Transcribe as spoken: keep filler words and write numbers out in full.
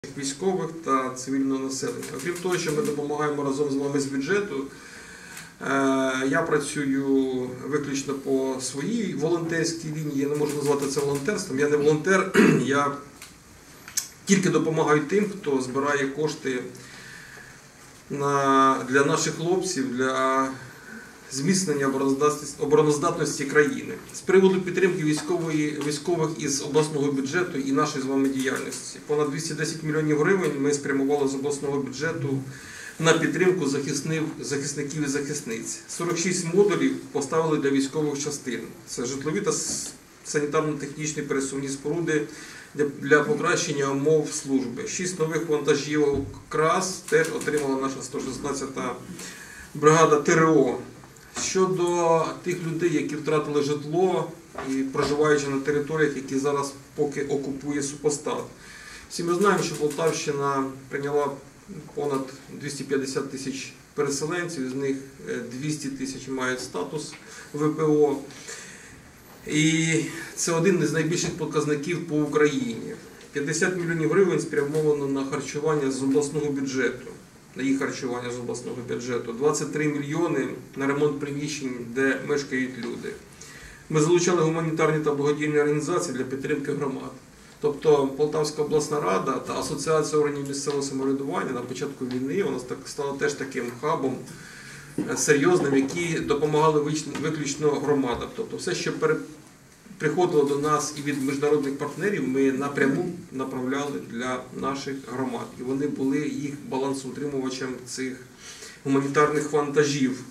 Військових та цивільного населення. Окрім того, що ми допомагаємо разом з вами з бюджету, я працюю виключно по своїй волонтерській лінії, я не можу назвати це волонтерством, я не волонтер, я тільки допомагаю тим, хто збирає кошти для наших хлопців, для зміцнення обороноздатності країни. З приводу підтримки військових із обласного бюджету і нашої з вами діяльності. Понад двісті десять мільйонів гривень ми спрямували з обласного бюджету на підтримку захисників і захисниць. сорок шість модулів поставили для військових частин. Це житлові та санітарно-технічні пересувні споруди для покращення умов служби. шість нових вантажівок КРАС теж отримала наша сто шістнадцята бригада ТРО. Щодо тих людей, які втратили житло і проживаючи на територіях, які зараз поки окупує супостат. Всі ми знаємо, що Полтавщина прийняла понад двісті п'ятдесят тисяч переселенців, з них двісті тисяч мають статус ВПО. І це один із найбільших показників по Україні. п'ятдесят мільйонів гривень спрямовано на харчування з обласного бюджету. На їх харчування з обласного бюджету, двадцять три мільйони на ремонт приміщень, де мешкають люди. Ми залучали гуманітарні та благодійні організації для підтримки громад. Тобто Полтавська обласна рада та Асоціація органів місцевого самоврядування на початку війни вона стала теж таким хабом серйозним, які допомагали виключно громадам. Тобто все, що приходило до нас і від міжнародних партнерів, ми напряму направляли для наших громад. І вони були їх балансоутримувачем цих гуманітарних вантажів.